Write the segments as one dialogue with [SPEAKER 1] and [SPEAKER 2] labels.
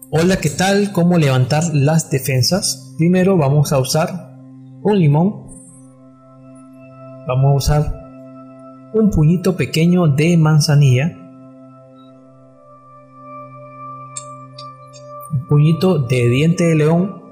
[SPEAKER 1] Hola, ¿qué tal? ¿Cómo levantar las defensas? Primero vamos a usar un limón. Vamos a usar un puñito pequeño de manzanilla, un puñito de diente de león,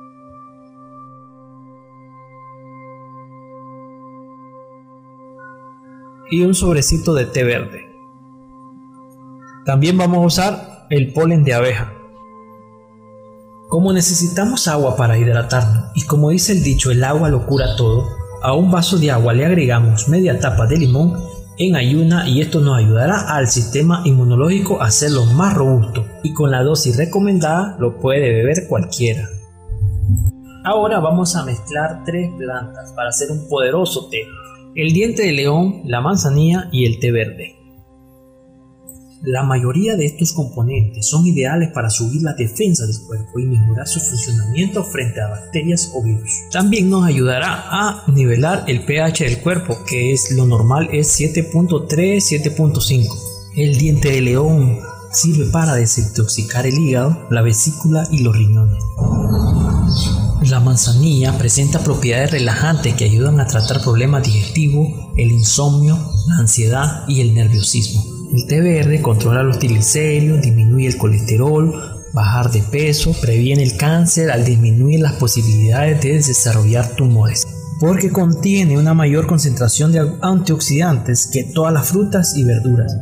[SPEAKER 1] y un sobrecito de té verde. También vamos a usar el polen de abeja. Como necesitamos agua para hidratarnos y como dice el dicho, el agua lo cura todo, a un vaso de agua le agregamos media tapa de limón en ayuna y esto nos ayudará al sistema inmunológico a hacerlo más robusto, y con la dosis recomendada lo puede beber cualquiera. Ahora vamos a mezclar 3 plantas para hacer un poderoso té: el diente de león, la manzanilla y el té verde. La mayoría de estos componentes son ideales para subir la defensa del cuerpo y mejorar su funcionamiento frente a bacterias o virus. También nos ayudará a nivelar el pH del cuerpo, que es lo normal es 7.3, 7.5. El diente de león sirve para desintoxicar el hígado, la vesícula y los riñones. La manzanilla presenta propiedades relajantes que ayudan a tratar problemas digestivos, el insomnio, la ansiedad y el nerviosismo. El té verde controla los triglicéridos, disminuye el colesterol, bajar de peso, previene el cáncer al disminuir las posibilidades de desarrollar tumores, porque contiene una mayor concentración de antioxidantes que todas las frutas y verduras.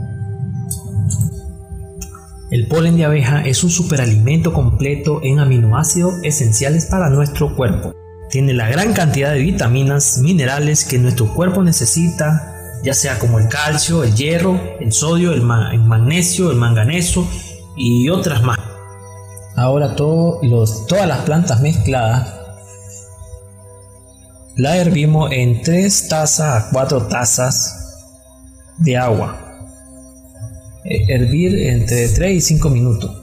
[SPEAKER 1] El polen de abeja es un superalimento completo en aminoácidos esenciales para nuestro cuerpo. Tiene la gran cantidad de vitaminas, minerales que nuestro cuerpo necesita, ya sea como el calcio, el hierro, el sodio, el magnesio, el manganeso y otras más. Ahora todas las plantas mezcladas las hervimos en 3 tazas a 4 tazas de agua. Hervir entre 3 y 5 minutos.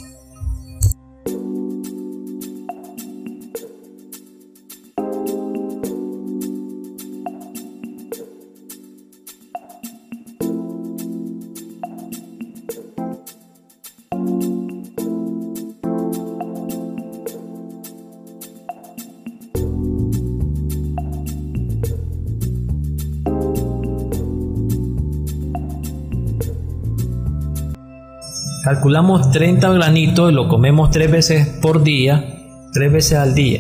[SPEAKER 1] Calculamos 30 granitos y lo comemos 3 veces por día, 3 veces al día.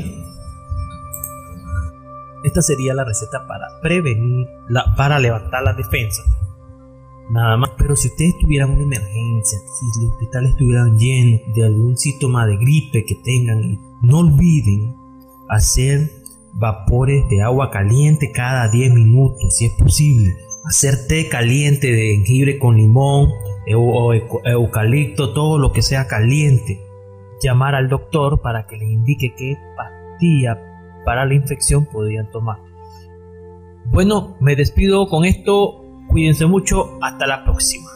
[SPEAKER 1] Esta sería la receta para prevenir, para levantar la defensa. Nada más, pero si ustedes tuvieran una emergencia, si los hospitales estuvieran llenos de algún síntoma de gripe que tengan, no olviden hacer vapores de agua caliente cada 10 minutos, si es posible. Hacer té caliente de jengibre con limón o eucalipto, todo lo que sea caliente. Llamar al doctor para que les indique qué pastilla para la infección podrían tomar. Bueno, me despido con esto. Cuídense mucho. Hasta la próxima.